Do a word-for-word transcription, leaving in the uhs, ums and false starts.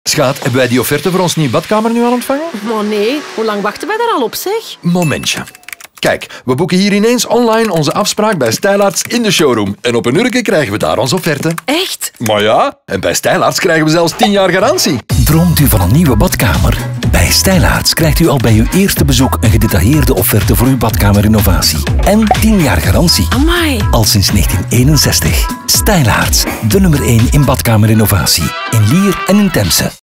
Schaat, hebben wij die offerte voor ons nieuwe badkamer nu al ontvangen? Maar nee, hoe lang wachten wij daar al op, zeg? Momentje. Kijk, we boeken hier ineens online onze afspraak bij Stijlaarts in de showroom. En op een uurtje krijgen we daar onze offerte. Echt? Maar ja, en bij Stijlaarts krijgen we zelfs tien jaar garantie. Droomt u van een nieuwe badkamer? Bij Stijlaarts krijgt u al bij uw eerste bezoek een gedetailleerde offerte voor uw badkamerinnovatie. En tien jaar garantie. Amai. Al sinds negentien eenenzestig. Stijlaarts, de nummer één in badkamerinnovatie. In Lier en in Temse.